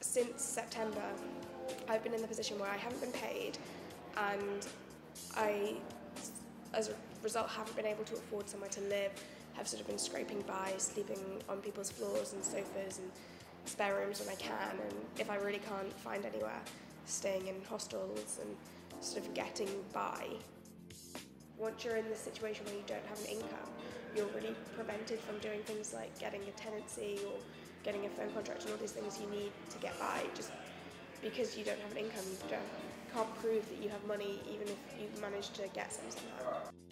since September, I've been in the position where I haven't been paid, and I, as a result, haven't been able to afford somewhere to live, have sort of been scraping by, sleeping on people's floors and sofas and spare rooms when I can, and if I really can't find anywhere, staying in hostels and sort of getting by. Once you're in this situation where you don't have an income, you're really prevented from doing things like getting a tenancy or getting a phone contract and all these things you need to get by. Just because you don't have an income, you can't prove that you have money even if you manage to get some somehow.